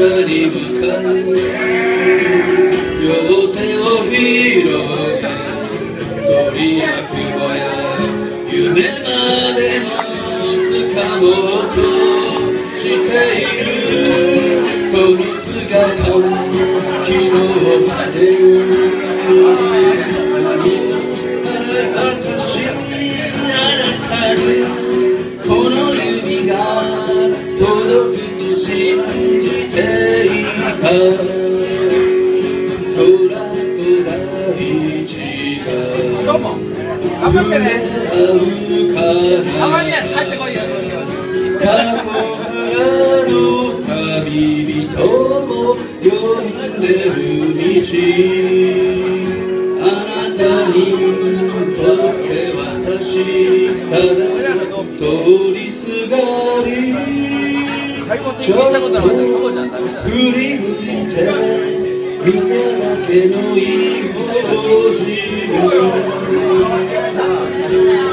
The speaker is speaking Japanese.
に向かい両手を広げご利益をや夢までのつかもうとしているその姿を昨日まで私あなたにこの指が届くと信じていた空と大地がどうも頑張ってね。たまに帰ってこいよ。 の旅人も呼んでる道あなたにとって私ただ通りすがりちょっと振り向いて見ただけのいい文字